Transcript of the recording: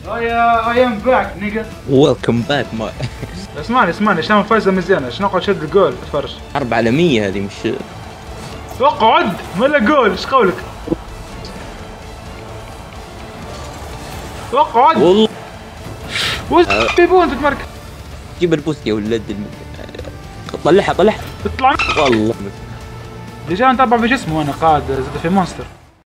I am back nigga. ويلكم باك ما اسمعني عشان فايزه مزيانه عشان اقعد شد الجول اتفرج. 4 على 100 هذه مش اقعد ولا جول ايش قولك؟ اقعد والله. وش تبون تتمركز؟ جيب البوست يا ولد طلعها اطلع والله رجال تبع بجسمه انا قاعد زاد في مونستر.